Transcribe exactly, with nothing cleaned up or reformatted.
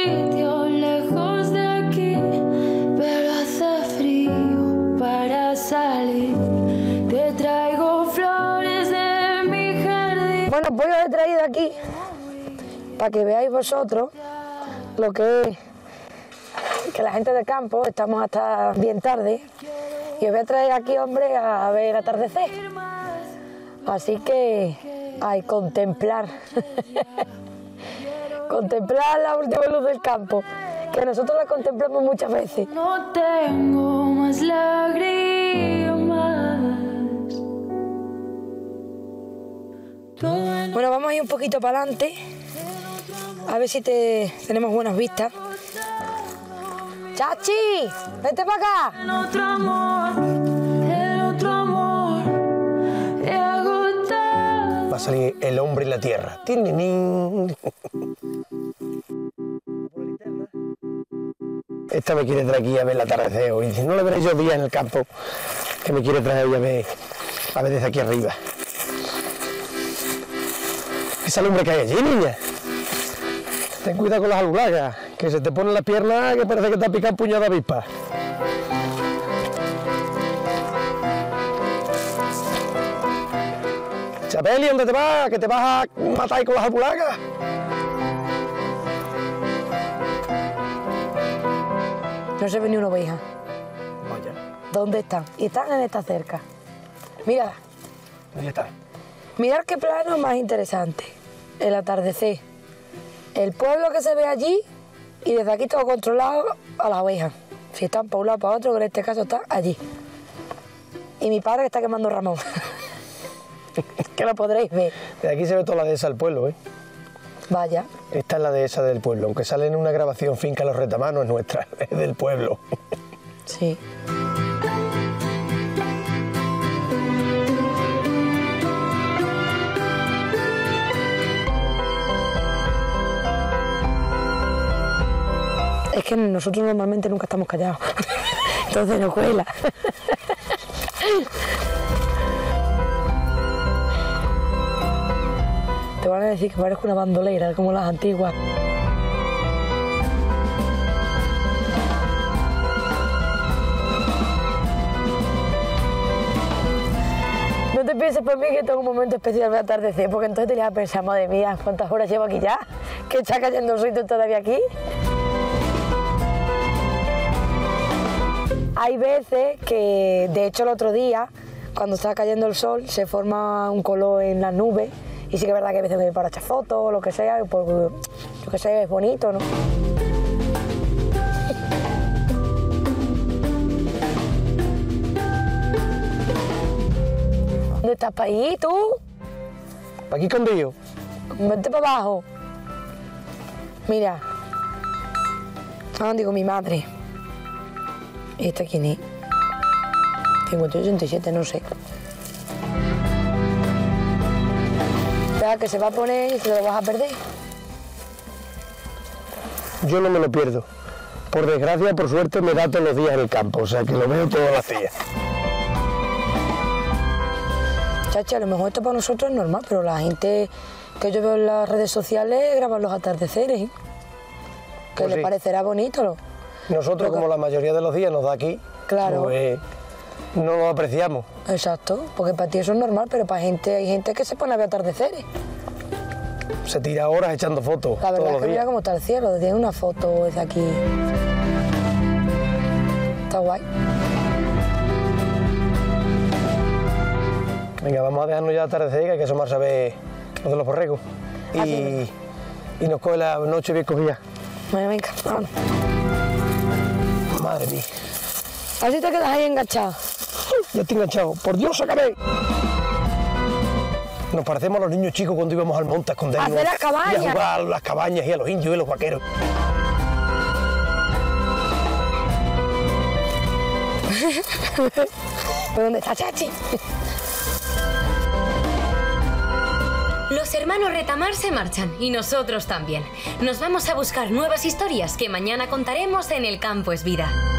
sitio lejos de aquí, pero hace frío para salir. Te traigo flores de mi jardín. Bueno, pues os he traído aquí para que veáis vosotros lo que es que la gente de campo estamos hasta bien tarde y os voy a traer aquí, hombre, a ver el atardecer. Así que a contemplar, contemplar la última luz del campo, que nosotros la contemplamos muchas veces. No tengo más lágrimas. Bueno, vamos a ir un poquito para adelante, a ver si te, tenemos buenas vistas. ¡Chachi! ¡Vente para acá! El otro amor, el otro amor, he agotado. Va a salir el hombre y la tierra. ¡Tininín! Esta me quiere traer aquí a ver el atardecer hoy. Dice, no le veré yo días en el campo, que me quiere traer hoy a ver, a ver desde aquí arriba. Esa lumbre que hay allí, niña. Ten cuidado con las alulagas, que se te ponen las piernas que parece que te ha picado un puñado de avispas. Chapeli, ¿dónde te vas? Que te vas a matar ahí con las alulagas. No se ve ni una oveja. Vaya. ¿Dónde están? Y están en esta cerca. Mira, Ahí está. mirad qué plano más interesante. El atardecer. El pueblo que se ve allí y desde aquí todo controlado a las ovejas. Si están para un lado para otro, que en este caso están allí. Y mi padre que está quemando Ramón. Que lo podréis ver. De aquí se ve toda la dehesa del pueblo, ¿eh? Vaya. Esta es la dehesa del pueblo, aunque sale en una grabación Finca Los Retamanos, es nuestra, es del pueblo. Sí. Es que nosotros normalmente nunca estamos callados. Entonces nos cuela. Te van a decir que parezco una bandolera, como las antiguas. No te pienses por mí que tengo un momento especial de atardecer, porque entonces te ibas a pensar, madre mía, ¿cuántas horas llevo aquí ya? ¿Que está cayendo el sol todavía aquí? Hay veces que, de hecho el otro día, cuando está cayendo el sol, se forma un color en las nubes y sí que es verdad que a veces me para echar fotos o lo que sea, pues, yo que sé, es bonito, ¿no? ¿Dónde estás, para ahí, tú? ¿Para aquí escondido? Vente para abajo. Mira. Ah, digo, mi madre. ¿Y esta quién es? cincuenta y ochenta y siete, no sé. Espera, que se va a poner y te lo vas a perder. Yo no me lo pierdo. Por desgracia, por suerte, me da todos los días en el campo, o sea que lo veo todos los días. Chacha, a lo mejor esto para nosotros es normal, pero la gente que yo veo en las redes sociales graban los atardeceres, ¿eh? Que Pues les sí. parecerá bonito, ¿no? Nosotros, como la mayoría de los días nos da aquí, Claro. pues no lo apreciamos. Exacto, porque para ti eso es normal, pero para gente hay gente que se pone a ver atardeceres. Se tira horas echando fotos La verdad todos es los que mira días. cómo está el cielo, tiene una foto desde aquí. Está guay. Venga, vamos a dejarnos ya atardecer, que hay que asomarse a ver los de los borregos. Y, Así y nos coge la noche bien cogida. Bueno, venga, vámonos. Madre mía. Así te quedas ahí enganchado. Ya estoy enganchado. ¡Por Dios, sácame! Nos parecemos a los niños chicos cuando íbamos al monte a escondernos. Hacer las cabañas. Y a jugar a las cabañas y a los indios y a los vaqueros. ¿Pero dónde está Chachi? Los hermanos Retamar se marchan y nosotros también. Nos vamos a buscar nuevas historias que mañana contaremos en El Campo es Vida.